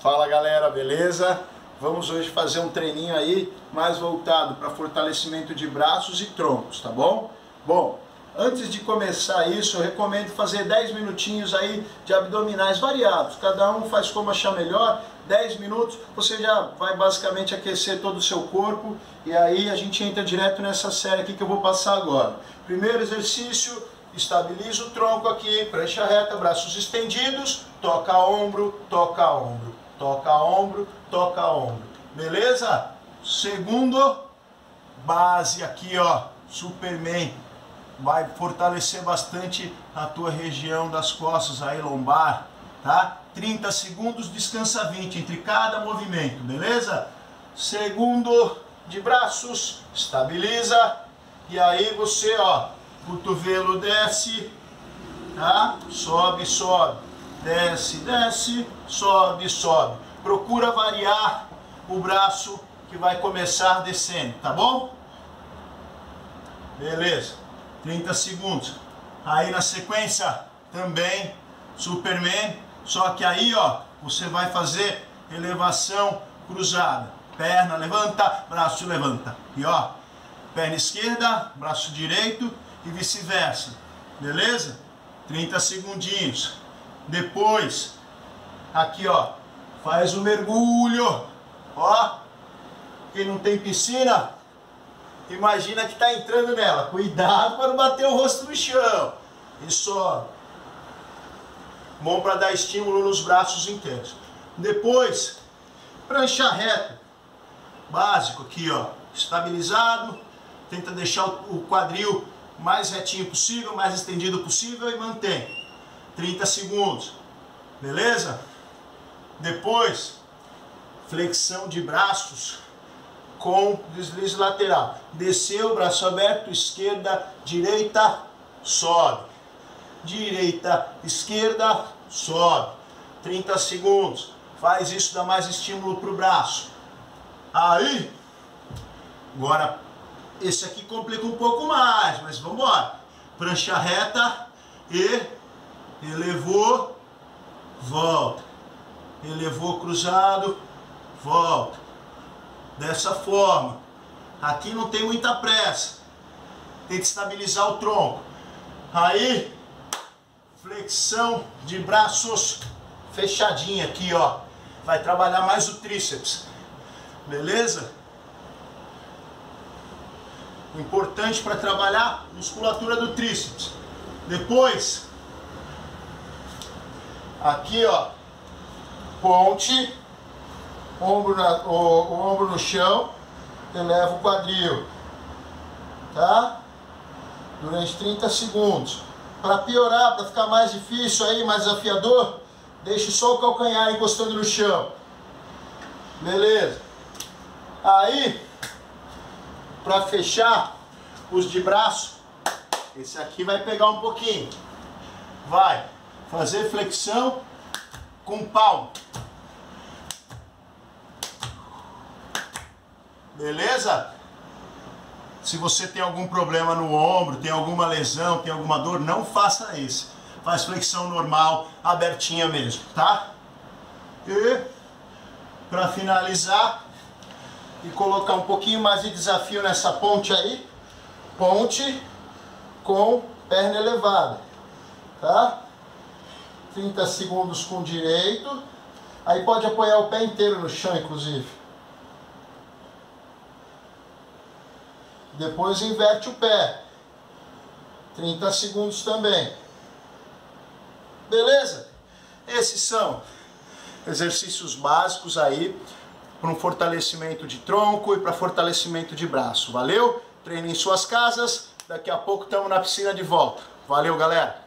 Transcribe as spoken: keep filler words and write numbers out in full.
Fala galera, beleza? Vamos hoje fazer um treininho aí mais voltado para fortalecimento de braços e troncos, tá bom? Bom, antes de começar isso, eu recomendo fazer dez minutinhos aí de abdominais variados. Cada um faz como achar melhor. dez minutos, você já vai basicamente aquecer todo o seu corpo. E aí a gente entra direto nessa série aqui que eu vou passar agora. Primeiro exercício, estabiliza o tronco aqui, prancha reta, braços estendidos, toca ombro, toca ombro, toca ombro, toca ombro. Beleza? Segundo, base aqui, ó, Superman. Vai fortalecer bastante a tua região das costas aí, lombar, tá? trinta segundos, descansa vinte entre cada movimento, beleza? Segundo de braços, estabiliza. E aí você, ó, cotovelo desce, tá? Sobe, sobe, desce, desce, sobe, sobe. Procura variar o braço que vai começar descendo, tá bom? Beleza, trinta segundos. Aí na sequência também Superman, só que aí, ó, você vai fazer elevação cruzada. Perna levanta, braço levanta. E ó, perna esquerda, braço direito e vice-versa. Beleza? trinta segundinhos. Depois, aqui ó, faz o mergulho. Ó, quem não tem piscina, imagina que está entrando nela. Cuidado para não bater o rosto no chão. E sobe. Bom para dar estímulo nos braços inteiros. Depois, prancha reta. Básico aqui, ó. Estabilizado. Tenta deixar o quadril mais retinho possível, mais estendido possível e mantém. trinta segundos. Beleza? Depois, flexão de braços com deslize lateral. Desceu, braço aberto, esquerda, direita, sobe. Direita, esquerda, sobe. trinta segundos. Faz isso, dá mais estímulo para o braço. Aí, agora, esse aqui complica um pouco mais, mas vamos embora. Prancha reta e elevou, volta. Elevou cruzado, volta. Dessa forma. Aqui não tem muita pressa. Tem que estabilizar o tronco. Aí, flexão de braços fechadinha aqui, ó. Vai trabalhar mais o tríceps. Beleza? O importante para trabalhar a musculatura do tríceps. Depois, aqui, ó, ponte, ombro, na, o, o ombro no chão, eleva o quadril, tá? Durante trinta segundos. Para piorar, para ficar mais difícil aí, mais desafiador, deixe só o calcanhar encostando no chão. Beleza? Aí, para fechar os de braço, esse aqui vai pegar um pouquinho. Vai fazer flexão com palmo. Beleza? Se você tem algum problema no ombro, tem alguma lesão, tem alguma dor, não faça isso. Faz flexão normal, abertinha mesmo, tá? E para finalizar e colocar um pouquinho mais de desafio nessa ponte aí, ponte com perna elevada, tá? trinta segundos com direito. Aí pode apoiar o pé inteiro no chão, inclusive. Depois inverte o pé. trinta segundos também. Beleza? Esses são exercícios básicos aí para um fortalecimento de tronco e para fortalecimento de braço. Valeu? Treine em suas casas. Daqui a pouco estamos na piscina de volta. Valeu, galera!